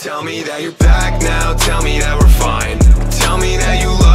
Tell me that you're back now, tell me that we're fine. Tell me that you love